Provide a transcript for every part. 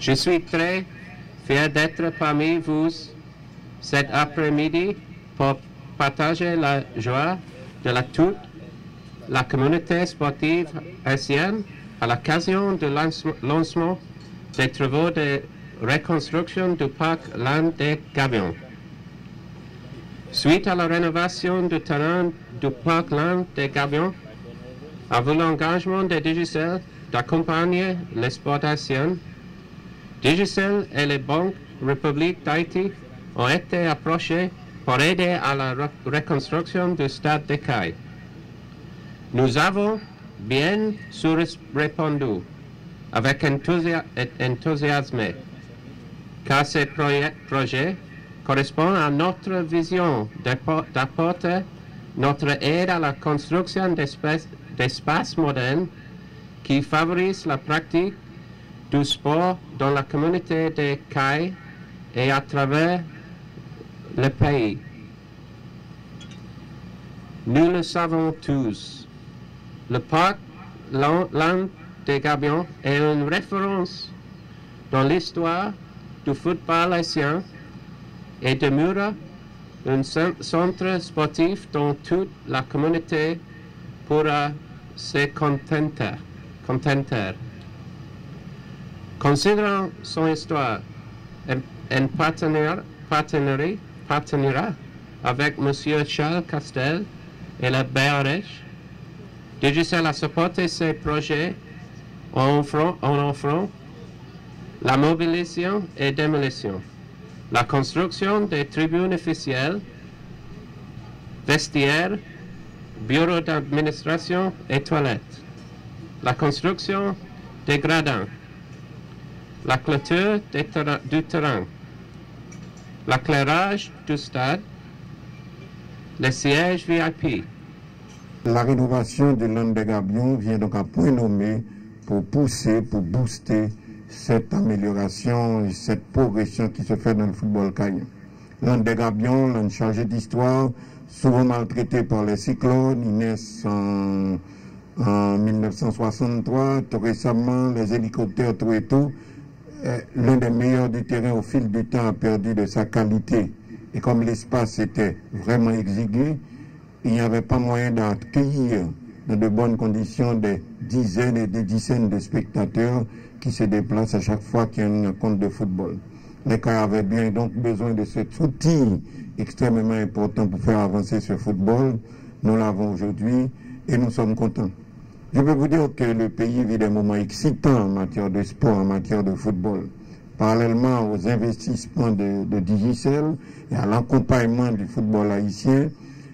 Je suis très fier d'être parmi vous cet après-midi pour partager la joie de toute la communauté sportive haïtienne à l'occasion du lancement des travaux de reconstruction du parc L'Anne des Gabions. Suite à la rénovation du terrain du parc L'Anne des Gabions, avec l'engagement de Digicel d'accompagner les sports haïtiens, Digicel et les banques République d'Haïti ont été approchés pour aider à la reconstruction du stade de Caille. Nous avons bien sûr répondu avec enthousiasme, car ce projet correspond à notre vision d'apporter notre aide à la construction d'espaces modernes qui favorisent la pratique du sport dans la communauté de Caille et à travers le pays. Nous le savons tous, le parc L'Anne des Gabions est une référence dans l'histoire du football haïtien et demeure un centre sportif dont toute la communauté pourra se contenter. Considérant son histoire, un partenariat avec M. Charles Castel et la BRH, Digicel a supporté ces projets en offrant la mobilisation et démolition, la construction des tribunes officielles, vestiaires, bureaux d'administration et toilettes, la construction des gradins, la clôture du terrain, l'éclairage du stade, les sièges VIP. La rénovation de L'Anne des Gabions vient donc à point nommé pour pousser, pour booster cette amélioration et cette progression qui se fait dans le football caïen. L'Anne des Gabions, l'Anne chargé d'histoire, souvent maltraité par les cyclones, il naissent en 1963, tout récemment, les hélicoptères, tout et tout. L'un des meilleurs du terrain au fil du temps a perdu de sa qualité. Et comme l'espace était vraiment exigu, il n'y avait pas moyen d'accueillir dans de bonnes conditions des dizaines et des dizaines de spectateurs qui se déplacent à chaque fois qu'il y a une rencontre de football. Les cas avaient bien donc besoin de cet outil extrêmement important pour faire avancer ce football. Nous l'avons aujourd'hui et nous sommes contents. Je peux vous dire que le pays vit des moments excitants en matière de sport, en matière de football. Parallèlement aux investissements de Digicel et à l'accompagnement du football haïtien,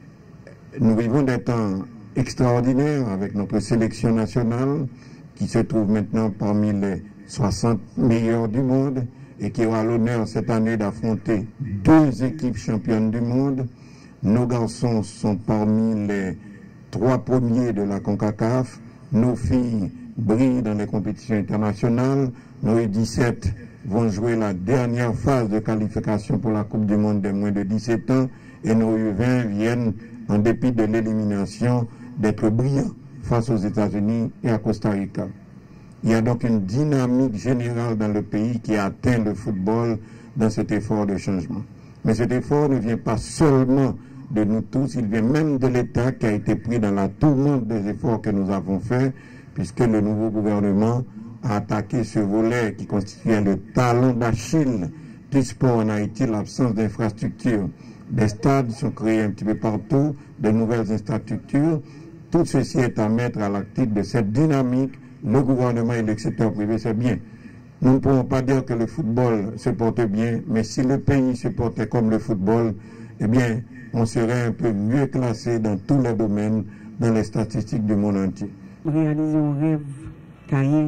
nous vivons des temps extraordinaires avec notre sélection nationale qui se trouve maintenant parmi les 60 meilleurs du monde et qui aura l'honneur cette année d'affronter 2 équipes championnes du monde. Nos garçons sont parmi les 3 premiers de la CONCACAF. Nos filles brillent dans les compétitions internationales. Nos U17 vont jouer la dernière phase de qualification pour la Coupe du Monde des moins de 17 ans et nos U20 viennent, en dépit de l'élimination, d'être brillants face aux États-Unis et à Costa Rica. Il y a donc une dynamique générale dans le pays qui atteint le football dans cet effort de changement. Mais cet effort ne vient pas seulement de nous tous, il vient même de l'État qui a été pris dans la tourmente des efforts que nous avons faits, puisque le nouveau gouvernement a attaqué ce volet qui constituait le talon d'Achille du sport en Haïti, l'absence d'infrastructures. Des stades sont créés un petit peu partout, de nouvelles infrastructures. Tout ceci est à mettre à l'actif de cette dynamique. Le gouvernement et le secteur privé, c'est bien. Nous ne pouvons pas dire que le football se porte bien, mais si le pays se portait comme le football, eh bien, on serait un peu mieux classé dans tous les domaines, dans les statistiques du monde entier. Réaliser un rêve caïen,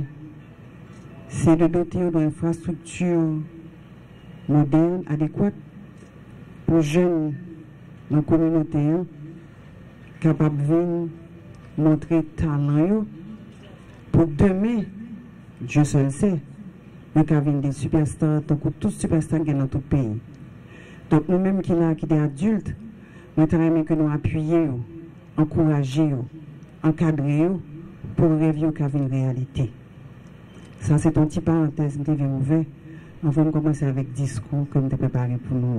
c'est de doter d'infrastructures modernes, adéquates, pour jeunes dans la communauté, capables de montrer talent, pour demain, Dieu seul sait, nous avons des superstars, donc tous les superstars qui sont dans tout le pays. Donc nous-mêmes qui sommes des adultes, nous avons que nous appuyions, encourager, encadrer pour rêver qu'à une réalité. Ça, c'est une petite parenthèse que je vais ouvrir. On va commencer avec le discours que je vais préparer pour nous.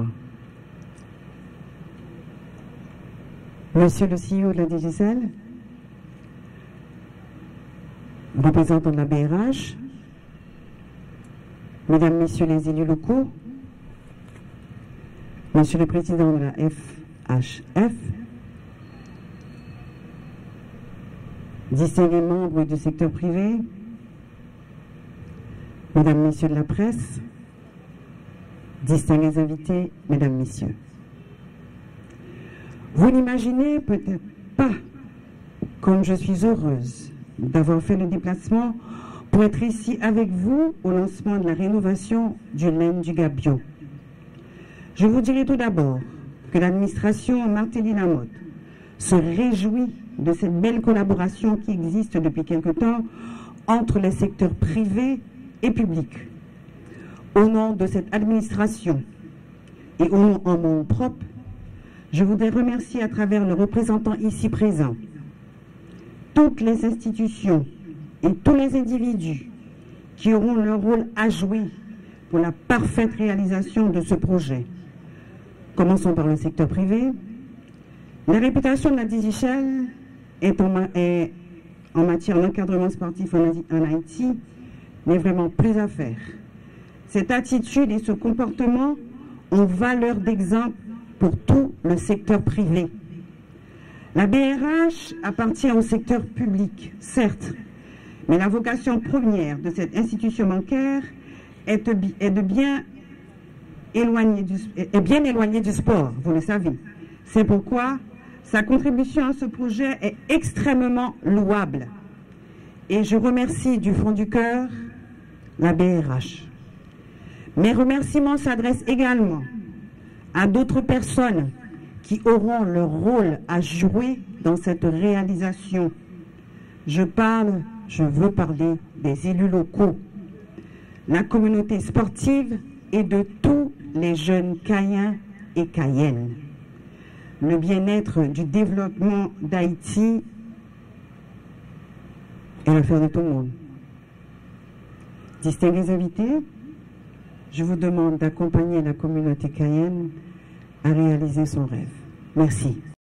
Monsieur le CEO de la DGCL, représentant de la BRH, Mesdames, Messieurs les élus locaux, Monsieur le Président de la FHF, distingués membres du secteur privé, Mesdames, Messieurs de la presse, distingués invités, Mesdames, Messieurs. Vous n'imaginez peut-être pas comme je suis heureuse d'avoir fait le déplacement pour être ici avec vous au lancement de la rénovation du laine du Gabion. Je vous dirai tout d'abord que l'administration Martelly-Lamotte se réjouit de cette belle collaboration qui existe depuis quelque temps entre les secteurs privés et publics. Au nom de cette administration et au nom en mon propre, je voudrais remercier à travers le représentant ici présent toutes les institutions et tous les individus qui auront leur rôle à jouer pour la parfaite réalisation de ce projet. Commençons par le secteur privé. La réputation de la DGCL est en matière d'encadrement sportif en Haïti n'est vraiment plus à faire. Cette attitude et ce comportement ont valeur d'exemple pour tout le secteur privé. La BRH appartient au secteur public, certes, mais la vocation première de cette institution bancaire est bien éloignée du sport, vous le savez. C'est pourquoi sa contribution à ce projet est extrêmement louable. Et je remercie du fond du cœur la BRH. Mes remerciements s'adressent également à d'autres personnes qui auront leur rôle à jouer dans cette réalisation. Je veux parler des élus locaux, la communauté sportive et de tous les jeunes Caïens et Cayennes. Le bien-être du développement d'Haïti est l'affaire de tout le monde. Distingués invités, je vous demande d'accompagner la communauté cayenne à réaliser son rêve. Merci.